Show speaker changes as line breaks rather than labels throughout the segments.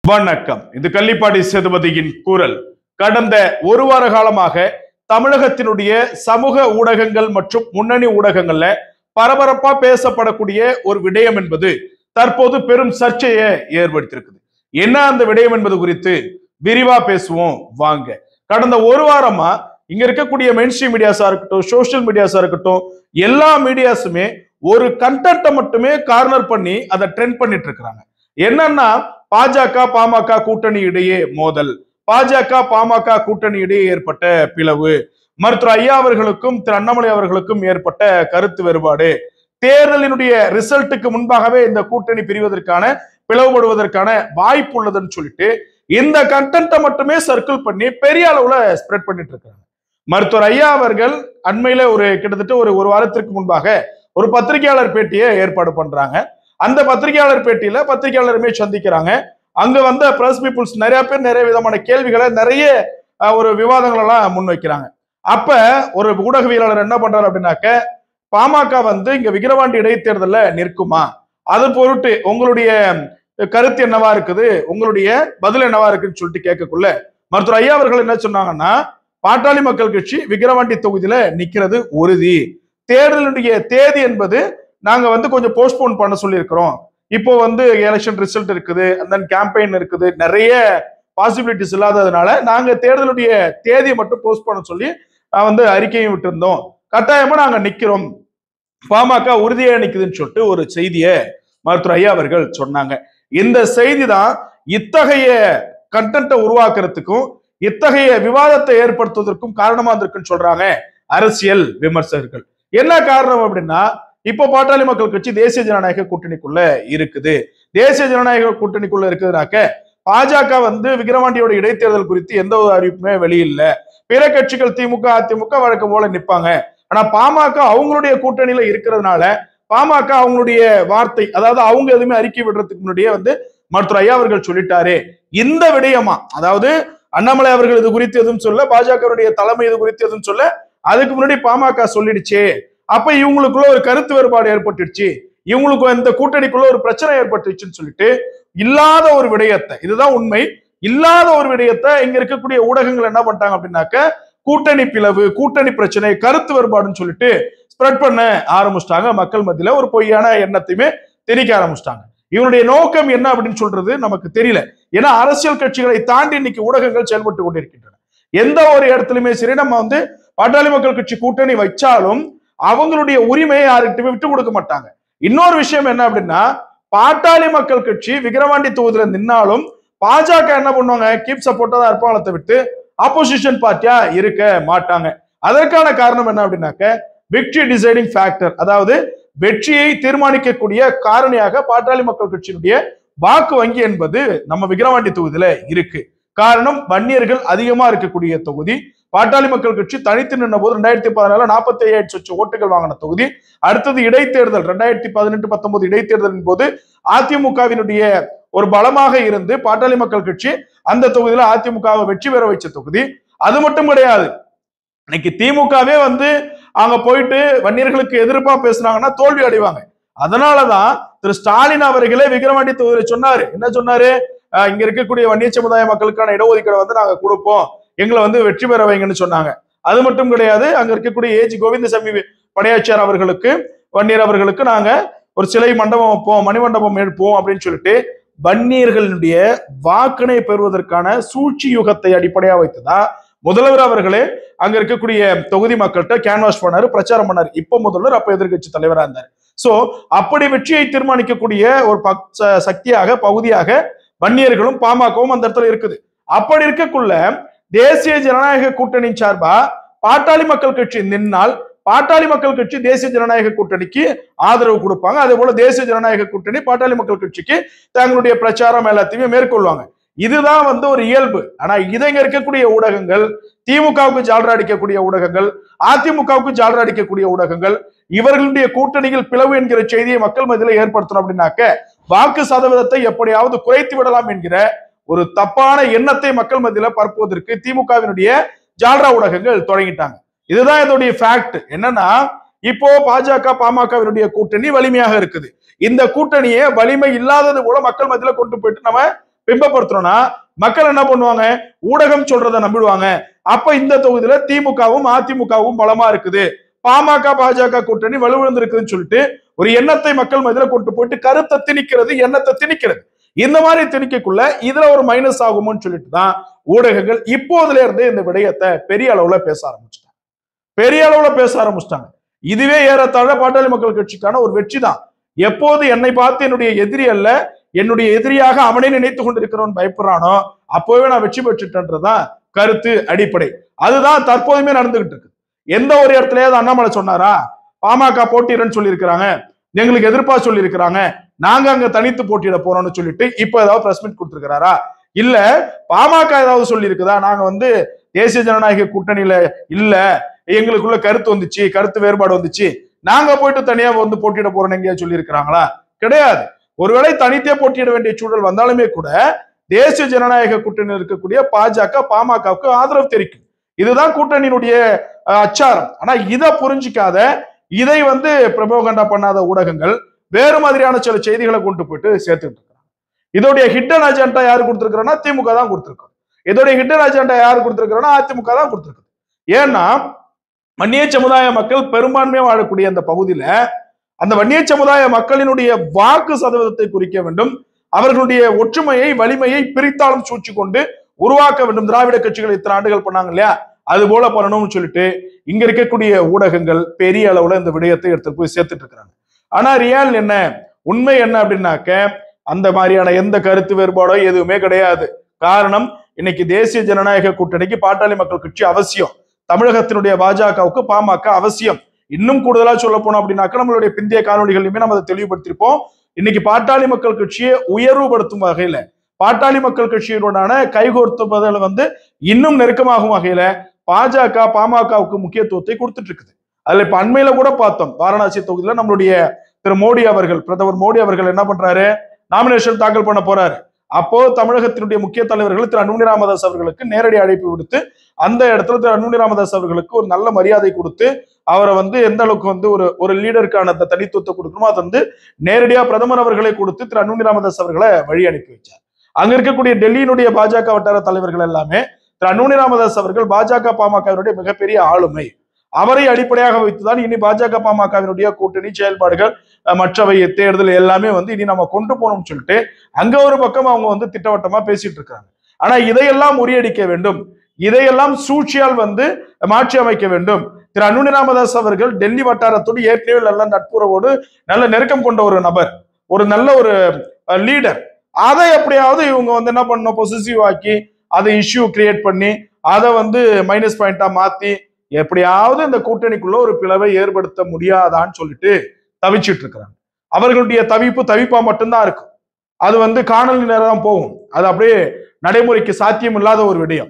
வணக்கம். இது கள்ளிப்பாடி சேதுபதியின் குரல். கடந்த ஒரு வார காலமாக தமிழகத்தினுடைய சமூக ஊடகங்கள் மற்றும் முன்னணி ஊடகங்கள்ல பரபரப்பா பேசப்படக்கூடிய ஒரு விடயம் என்பது தற்போது பெரும் சர்ச்சையை ஏற்படுத்தியிருக்குது. என்ன அந்த விடயம் என்பது குறித்து விரிவா பேசுவோம் வாங்க. கடந்த ஒரு வாரமா இங்க இருக்கக்கூடிய மெயின்ஸ்ட்ரீம் மீடியாஸா இருக்கட்டும், சோசியல் மீடியாஸா இருக்கட்டும், எல்லா மீடியாஸுமே ஒரு கண்டென்ட்டை மட்டுமே கார்னர் பண்ணி அதை ட்ரெண்ட் பண்ணிட்டு இருக்கிறாங்க. என்னன்னா, பாஜக பாமக கூட்டணி இடையே மோதல், பாஜக பாமக கூட்டணி இடையே ஏற்பட்ட பிளவு, மருத்துவர் ஐயா அவர்களுக்கும் திரு அண்ணாமலை அவர்களுக்கும் ஏற்பட்ட கருத்து வேறுபாடு, தேர்தலினுடைய ரிசல்ட்டுக்கு முன்பாகவே இந்த கூட்டணி பிரிவதற்கான பிளவுபடுவதற்கான வாய்ப்பு உள்ளதுன்னு சொல்லிட்டு இந்த கண்டென்ட்டை மட்டுமே சர்க்கிள் பண்ணி பெரிய அளவுல ஸ்ப்ரெட் பண்ணிட்டு இருக்காங்க. மருத்துவர் ஐயா அவர்கள் அண்மையில கிட்டத்தட்ட ஒரு வாரத்திற்கு முன்பாக ஒரு பத்திரிகையாளர் பேட்டியை ஏற்பாடு பண்றாங்க. அந்த பத்திரிகையாளர் பேட்டியில பத்திரிகையாளருமே சந்திக்கிறாங்க. அங்க வந்த பிரஸ் பீப்புள்ஸ் நிறைய பேர் நிறைய விதமான கேள்விகளை, நிறைய ஒரு விவாதங்கள் எல்லாம் முன்வைக்கிறாங்க. அப்ப ஒரு ஊடகவியலாளர் என்ன பண்றாரு அப்படின்னாக்க, பாமக இங்க விக்கிரவாண்டி இடைத்தேர்தல்ல நிற்குமா, அது பொருட்டு உங்களுடைய கருத்து என்னவா இருக்குது, உங்களுடைய பதில் என்னவா இருக்குன்னு சொல்லிட்டு கேட்கக்குள்ள மருத்துவர் ஐயா அவர்கள் என்ன சொன்னாங்கன்னா, பாட்டாளி மக்கள் கட்சி விக்கிரவாண்டி தொகுதியில நிக்கிறது உறுதி, தேர்தலுடைய தேதி என்பது நாங்க கொஞ்சம் போஸ்ட்போன் பண்ண சொல்லி இருக்கிறோம். இப்போ எலெக்ஷன் ரிசல்ட் இருக்குது, அந்த கேம்பெயின் இருக்குது, நிறைய பாசிபிலிட்டிஸ் இல்லாததுனால நாங்க தேர்தலுடைய தேதியை மட்டும் போஸ்ட் பண்ண சொல்லி அறிக்கையும் விட்டிருந்தோம். கட்டாயமா நாங்க நிக்கிறோம், பாமக உறுதியா நிக்குதுன்னு சொல்லிட்டு ஒரு செய்தியை மருத்துவர் ஐயா அவர்கள் சொன்னாங்க. இந்த செய்தி தான் இத்தகைய கண்டென்ட்டை உருவாக்குறதுக்கும் இத்தகைய விவாதத்தை ஏற்படுத்துவதற்கும் காரணமா இருக்குன்னு சொல்றாங்க அரசியல் விமர்சகர்கள். என்ன காரணம் அப்படின்னா, இப்போ பாட்டாளி மக்கள் கட்சி தேசிய ஜனநாயக கூட்டணிக்குள்ள இருக்குது. தேசிய ஜனநாயக கூட்டணிக்குள்ள இருக்குதுனாக்க பாஜக விக்கிரவாண்டியோட இடைத்தேர்தல் குறித்து எந்த ஒரு அறிவிப்புமே வெளியில்ல. பிற கட்சிகள் திமுக அதிமுக வழக்கம் போல நிப்பாங்க. ஆனா பாமக அவங்களுடைய கூட்டணியில இருக்கிறதுனால பாமக அவங்களுடைய வார்த்தை, அதாவது அவங்க எதுவுமே அறிக்கை விடுறதுக்கு முன்னாடியே மருத்துவர் ஐயா அவர்கள் சொல்லிட்டாரு. இந்த விடயமா, அதாவது அண்ணாமலை அவர்கள் இது குறித்து எதுவும் சொல்ல, பாஜகவுடைய தலைமை இது குறித்து எதுவும் சொல்ல, அதுக்கு முன்னாடி பாமக சொல்லிடுச்சு. அப்ப இவங்களுக்குள்ள ஒரு கருத்து வேறுபாடு ஏற்பட்டுடுச்சு, இவங்களுக்கு இந்த கூட்டணிக்குள்ள ஒரு பிரச்சனை ஏற்பட்டுச்சுன்னு சொல்லிட்டு இல்லாத ஒரு விடயத்தை, இதுதான் உண்மை, இல்லாத ஒரு விடயத்தை இங்க இருக்கக்கூடிய ஊடகங்கள் என்ன பண்ணிட்டாங்க அப்படின்னாக்க, கூட்டணி பிளவு, கூட்டணி பிரச்சனை, கருத்து வேறுபாடுன்னு சொல்லிட்டு ஸ்ப்ரெட் பண்ண ஆரம்பிச்சிட்டாங்க. மக்கள் மத்தியில ஒரு பொய்யான எண்ணத்தையுமே திணிக்க ஆரம்பிச்சிட்டாங்க. இவனுடைய நோக்கம் என்ன அப்படின்னு சொல்றது நமக்கு தெரியல. ஏன்னா அரசியல் கட்சிகளை தாண்டி இன்னைக்கு ஊடகங்கள் செயல்பட்டு கொண்டிருக்கின்றன. எந்த ஒரு இடத்துலயுமே சரி, நம்ம பாட்டாளி மக்கள் கட்சி கூட்டணி வச்சாலும் அவங்களுடைய உரிமையை யாருக்கிட்டுமே விட்டு கொடுக்க மாட்டாங்க. இன்னொரு விஷயம் என்ன அப்படின்னா, பாட்டாளி மக்கள் கட்சி விக்கிரவாண்டி தொகுதியில நின்னாலும் பாஜக என்ன பண்ணுவாங்க, கீப் சப்போர்ட்டா தான் இருப்பாங்களத்தை விட்டு ஆப்போசிஷன் பார்ட்டியா இருக்க மாட்டாங்க. அதற்கான காரணம் என்ன அப்படின்னாக்க, விக்டரி டிசைடிங் ஃபேக்டர், அதாவது வெற்றியை தீர்மானிக்கக்கூடிய காரணியாக பாட்டாளி மக்கள் கட்சியினுடைய வாக்கு வங்கி என்பது நம்ம விக்கிரவாண்டி தொகுதியில இருக்கு. காரணம், வன்னியர்கள் அதிகமா இருக்கக்கூடிய தொகுதி. பாட்டாளி மக்கள் கட்சி தனித்து நின்ற போது 2014 47,00,000 ஓட்டுகள் வாங்கின தொகுதி. அடுத்தது இடைத்தேர்தல் 2018-19 இடைத்தேர்தலின் போது அதிமுகவினுடைய ஒரு பலமாக இருந்து பாட்டாளி மக்கள் கட்சி அந்த தொகுதியில அதிமுகவை வெற்றி பெற வச்ச தொகுதி. அது மட்டும் கிடையாது, இன்னைக்கு திமுகவே அங்க போயிட்டு வன்னியர்களுக்கு எதிர்ப்பா பேசுனாங்கன்னா தோல்வி அடைவாங்க. அதனாலதான் திரு ஸ்டாலின் அவர்களே விக்கிரவாண்டி தொகுதியில சொன்னாரு. என்ன சொன்னாரு, இங்க இருக்கக்கூடிய வன்னிய சமுதாய மக்களுக்கான இடஒதுக்கீடு நாங்க கொடுப்போம், எங்களை வெற்றி பெற வைங்கன்னு சொன்னாங்க. அது மட்டும் கிடையாது, அங்க இருக்கக்கூடிய ஏஜி கோவிந்தசாமி படையாச்சியார் அவர்களுக்கு, வன்னியர் அவர்களுக்கு நாங்க ஒரு சிலை மண்டபம் வைப்போம், மணிமண்டபம் எழுப்போம் அப்படின்னு சொல்லிட்டு வன்னியர்களுடைய வாக்கினை பெறுவதற்கான சூழ்ச்சி யுகத்தை அடிப்படையா வைத்துதான் முதல்வர் அவர்களே அங்க இருக்கக்கூடிய தொகுதி மக்கள்கிட்ட கேன்வாஸ் பண்ணாரு, பிரச்சாரம் பண்ணாரு. இப்ப முதல்வர், அப்ப எதிர்கட்சி தலைவரா இருந்தார். சோ அப்படி வெற்றியை தீர்மானிக்கக்கூடிய ஒரு சக்தியாக, பகுதியாக வன்னியர்களும் பாமகவும் அந்த இடத்துல இருக்குது. அப்படி இருக்கக்குள்ள தேசிய ஜனநாயக கூட்டணி சார்பா பாட்டாளி மக்கள் கட்சி நின்னால் பாட்டாளி மக்கள் கட்சி தேசிய ஜனநாயக கூட்டணிக்கு ஆதரவு கொடுப்பாங்க. அதே போல தேசிய ஜனநாயக கூட்டணி பாட்டாளி மக்கள் கட்சிக்கு தங்களுடைய பிரச்சாரம் எல்லாத்தையுமே மேற்கொள்வாங்க. இதுதான் ஒரு இயல்பு. ஆனா இங்க இருக்கக்கூடிய ஊடகங்கள், திமுகவுக்கு ஜால்ரா அடிக்கக்கூடிய ஊடகங்கள், அதிமுகவுக்கு ஜால்ரா அடிக்கக்கூடிய ஊடகங்கள், இவர்களுடைய கூட்டணியில் பிளவு என்கிற செய்தியை மக்கள் மத்தியில ஏற்படுத்தணும் அப்படின்னாக்க வாக்கு சதவீதத்தை எப்படியாவது குறைத்து விடலாம் என்கிற ஒரு தப்பான எண்ணத்தை மக்கள் மத்தியில பரப்புவதற்கு திமுகவினுடைய ஜால்ரா ஊடகங்கள் தொடங்கிட்டாங்க. இதுதான் இதோடைய ஃபேக்ட். என்னன்னா, இப்போ பாஜக பாமகவினுடைய கூட்டணி வலிமையாக இருக்குது. இந்த கூட்டணியை வலிமை இல்லாதது போல மக்கள் மத்தியில கொண்டு போயிட்டு நம்ம பிம்பப்படுத்தணும்னா மக்கள் என்ன பண்ணுவாங்க? ஊடகம் சொல்றதை நம்பிடுவாங்க. அப்ப இந்த தொகுதியில திமுகவும் அதிமுகவும் பலமா இருக்குது, பாமக பாஜக கூட்டணி வலுவிழந்திருக்குதுன்னு சொல்லிட்டு ஒரு எண்ணத்தை மக்கள் மத்தியில கொண்டு போயிட்டு கருத்தை திணிக்கிறது, எண்ணத்தை திணிக்கிறது. இந்த மாதிரி திணிக்கக்குள்ள இதுல ஒரு மைனஸ் ஆகுமோன்னு சொல்லிட்டு தான் ஊடகங்கள் இப்போதுல இருந்தே இந்த விடயத்தை பெரிய அளவுல பேச ஆரம்பிச்சிட்டாங்க. இதுவே ஏறத்தாழ பாட்டாளி மக்கள் கட்சிக்கான ஒரு வெற்றி தான். எப்போது என்னை பார்த்து என்னுடைய எதிரி அல்ல, என்னுடைய எதிரியாக அவனை நினைத்துக் கொண்டிருக்கிறவன் பயப்படுறானோ அப்போவே நான் வெற்றி பெற்றுட்டேன்றதான் கருத்து அடிப்படை. அதுதான் தற்போதுமே நடந்துகிட்டு இருக்கு. எந்த ஒரு இடத்துலயாவது அண்ணாமலை சொன்னாரா பாமக போட்டியிடன்னு சொல்லி இருக்கிறாங்க, எங்களுக்கு எதிர்ப்பா சொல்லி இருக்கிறாங்க, நாங்க அங்க தனித்து போட்டியிட போறோம்னு சொல்லிட்டு இப்ப ஏதாவது பிரஸ் மீட் கொடுத்திருக்கிறாரா? இல்ல பாமக ஏதாவது சொல்லி இருக்குதா நாங்க வந்து தேசிய ஜனநாயக கூட்டணியில இல்ல, எங்களுக்குள்ள கருத்து வந்துச்சு, கருத்து வேறுபாடு வந்துச்சு, நாங்க போயிட்டு தனியா வந்து போட்டியிட போறோம்னு எங்கேயா சொல்லி இருக்கிறாங்களா? கிடையாது. ஒருவேளை தனித்தே போட்டியிட வேண்டிய சூழல் வந்தாலுமே கூட தேசிய ஜனநாயக கூட்டணியில் இருக்கக்கூடிய பாஜக பாமகவுக்கு ஆதரவு தெரிவிக்கும். இதுதான் கூட்டணியினுடைய அச்சாரம். ஆனா இதை புரிஞ்சிக்காத, இதை வந்து பிரபோகண்டா பண்ணாத ஊடகங்கள் வேறு மாதிரியான சில செய்திகளை கொண்டு போயிட்டு சேர்த்துட்டு இருக்காங்க. இதோடைய ஹிடன் அஜெண்டா யாரு கொடுத்திருக்கிறோம்னா திமுக தான் கொடுத்திருக்கோம். இதோடைய ஹிடன் அஜெண்டா யாரு கொடுத்திருக்கிறோம்னா அதிமுக தான் கொடுத்திருக்கு. ஏன்னா வன்னிய சமுதாய மக்கள் பெரும்பான்மையா வாழக்கூடிய அந்த பகுதியில அந்த வன்னிய சமுதாய மக்களினுடைய வாக்கு சதவீதத்தை குறிக்க வேண்டும், அவர்களுடைய ஒற்றுமையை வலிமையை பிரித்தாலும் சூழ்ச்சி கொண்டு உருவாக்க வேண்டும். திராவிட கட்சிகள் இத்தனை ஆண்டுகள் பண்ணாங்க இல்லையா, அது போல பண்ணணும்னு சொல்லிட்டு இங்க இருக்கக்கூடிய ஊடகங்கள் பெரிய அளவுல இந்த விடயத்தை எடுத்து போய் சேர்த்துட்டு இருக்கிறாங்க. ஆனா ரியால் என்ன, உண்மை என்ன அப்படின்னாக்க அந்த மாதிரியான எந்த கருத்து வேறுபாடோ எதுவுமே கிடையாது. காரணம், இன்னைக்கு தேசிய ஜனநாயக கூட்டணிக்கு பாட்டாளி மக்கள் கட்சி அவசியம், தமிழகத்தினுடைய பாஜகவுக்கு பாமக அவசியம். இன்னும் கூடுதலா சொல்ல போனோம் அப்படின்னாக்க நம்மளுடைய பிந்தைய காணொலிகளையுமே நம்ம அதை தெளிவுபடுத்திருப்போம். இன்னைக்கு பாட்டாளி மக்கள் கட்சியை உயர்வுபடுத்தும் வகையில, பாட்டாளி மக்கள் கட்சியுடனான கைகோர்த்துவதில் வந்து இன்னும் நெருக்கமாகும் வகையில பாஜக பாமகவுக்கு முக்கியத்துவத்தை கொடுத்துட்டு இருக்குது. அதுல இப்ப அண்மையில கூட பார்த்தோம், வாரணாசி தொகுதியில நம்மளுடைய திரு மோடி அவர்கள், பிரதமர் மோடி அவர்கள் என்ன பண்றாரு, நாமினேஷன் தாக்கல் பண்ண போறாரு. அப்போ தமிழகத்தினுடைய முக்கிய தலைவர்கள் திரு அன்புமணி ராமதாஸ் அவர்களுக்கு நேரடி அழைப்பு விடுத்து அந்த இடத்துல திரு அன்புமணி ராமதாஸ் அவர்களுக்கு ஒரு நல்ல மரியாதை கொடுத்து அவரை வந்து எந்த அளவுக்கு வந்து ஒரு லீடருக்கான அந்த தனித்துவத்தை கொடுக்கணுமோ அதை வந்து நேரடியா பிரதமர் அவர்களை கொடுத்து திரு அன்புமணி ராமதாஸ் அவர்களை வழி அனுப்பி வச்சார். அங்க இருக்கக்கூடிய டெல்லியினுடைய பாஜக வட்டார தலைவர்கள் எல்லாமே திரு அன்புமணி ராமதாஸ் அவர்கள் பாஜக பாமகவினுடைய மிகப்பெரிய ஆளுமை, அவரை அடிப்படையாக வைத்துதான் இனி பாஜக பாமகவினுடைய கூட்டணி செயல்பாடுகள் மற்றவை தேர்தல் எல்லாமே வந்து இனி நம்ம கொண்டு போகணும்னு சொல்லிட்டு அங்க ஒரு பக்கம் அவங்க வந்து திட்டவட்டமா பேசிட்டு இருக்காங்க. ஆனா இதையெல்லாம் முறியடிக்க வேண்டும், இதையெல்லாம் சூழ்ச்சியால் வந்து மாற்றி அமைக்க வேண்டும். திரு அன்புமணி ராமதாஸ் அவர்கள் டெல்லி வட்டாரத்தோடு ஏற்கனவே நல்ல நட்புறவோடு நல்ல நெருக்கம் கொண்ட ஒரு நபர், ஒரு நல்ல ஒரு லீடர். அதை எப்படியாவது இவங்க வந்து என்ன பண்ணணும், பொசிசிவ் ஆக்கி அதை இஷ்யூ கிரியேட் பண்ணி அதை வந்து மைனஸ் பாயிண்டா மாத்தி எப்படியாவது இந்த கூட்டணிக்குள்ள ஒரு பிளவை ஏற்படுத்த முடியாதான்னு சொல்லிட்டு தவிச்சிட்டு இருக்கிறாங்க. அவர்களுடைய தவிப்பா மட்டும்தான் இருக்கும். அது வந்து காணொலி நேரம் தான் போகும், அது அப்படியே நடைமுறைக்கு சாத்தியம் இல்லாத ஒரு விடயம்.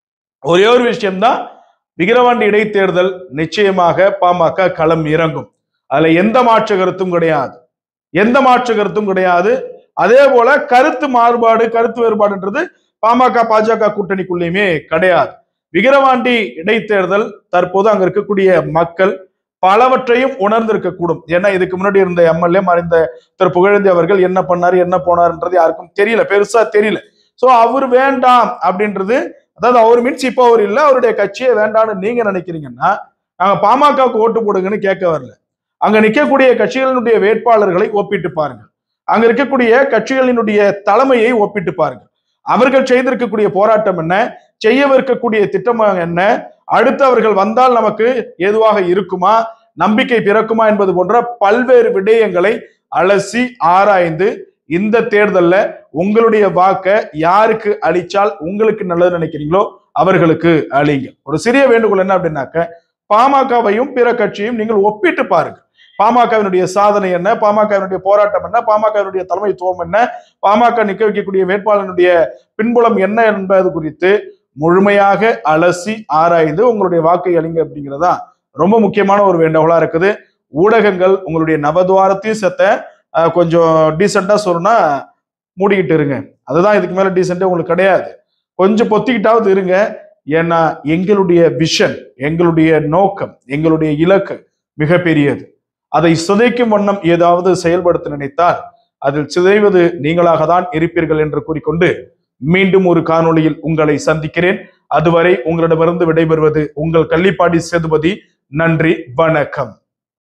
ஒரே ஒரு விஷயம்தான், விக்கிரவாண்டி இடைத்தேர்தல் நிச்சயமாக பாமக களம் இறங்கும். அதுல எந்த மாற்று கருத்தும் கிடையாது. அதே போல கருத்து மாறுபாடு, கருத்து வேறுபாடுன்றது பாமக பாஜக கூட்டணிக்குள்ளேயுமே கிடையாது. விக்கிரவாண்டி இடைத்தேர்தல் தற்போது அங்க இருக்கக்கூடிய மக்கள் பலவற்றையும் உணர்ந்திருக்க கூடும். ஏன்னா இதுக்கு முன்னாடி இருந்த எம்எல்ஏ மறைந்த திரு புகழேந்தி அவர்கள் என்ன பண்ணாரு என்ன போனாருன்றது யாருக்கும் தெரியல, பெருசா தெரியல. சோ அவர் வேண்டாம் அப்படின்றது, அதாவது அவர் மீன்ஸ் இப்ப அவர் இல்ல, அவருடைய கட்சியே வேண்டாம்னு நீங்க நினைக்கிறீங்கன்னா நாங்க பாமகவுக்கு ஓட்டு போடுங்கன்னு கேட்க வரல. அங்க நிற்கக்கூடிய கட்சிகளினுடைய வேட்பாளர்களை ஒப்பிட்டு பாருங்க, அங்க இருக்கக்கூடிய கட்சிகளினுடைய தலைமையை ஒப்பிட்டு பாருங்க, அவர்கள் செய்திருக்கக்கூடிய போராட்டம் என்ன, செய்யவிருக்கக்கூடிய திட்டம் என்ன, அடுத்து அவர்கள் வந்தால் நமக்கு ஏதுவாக இருக்குமா, நம்பிக்கை பிறக்குமா என்பது போன்ற பல்வேறு விடயங்களை அலசி ஆராய்ந்து இந்த தேர்தல்ல உங்களுடைய வாக்க யாருக்கு அளிச்சால் உங்களுக்கு நல்லது நினைக்கிறீங்களோ அவர்களுக்கு அளிங்க. ஒரு சிறிய வேண்டுகோள் என்ன அப்படின்னாக்க, பாமகவையும் பிற கட்சியும் நீங்கள் ஒப்பிட்டு பாருங்க. பாமகவினுடைய சாதனை என்ன, பாமகவினுடைய போராட்டம் என்ன, பாமகவினுடைய தலைமைத்துவம் என்ன, பாமக நிக்க வைக்கக்கூடிய வேட்பாளனுடைய பின்புலம் என்ன என்பது குறித்து முழுமையாக அலசி ஆராய்ந்து உங்களுடைய வாக்கை அளிங்க அப்படிங்கிறதா ரொம்ப முக்கியமான ஒரு வேண்டுகோளா இருக்குது. ஊடகங்கள் உங்களுடைய நவதுவாரத்தையும் செத்த கொஞ்சம் டீசெண்டா சொல்லணும்னா மூடிக்கிட்டு இருங்க, அதுதான் இதுக்கு மேல டீசெண்டே உங்களுக்கு கிடையாது. கொஞ்சம் பொத்திக்கிட்டாவது இருங்க. ஏன்னா எங்களுடைய விஷன், எங்களுடைய நோக்கம், எங்களுடைய இலக்கு மிகப்பெரியது. அதை சிதைக்கும் வண்ணம் ஏதாவது செயல்படுத்த நினைத்தால் அதில் சிதைவது நீங்களாக தான் இருப்பீர்கள் என்று கூறிக்கொண்டு மீண்டும் ஒரு காணொளியில் உங்களை சந்திக்கிறேன். அதுவரை உங்களிடமிருந்து விடைபெறுவது உங்கள் கள்ளிப்பாடி சேதுபதி. நன்றி, வணக்கம்.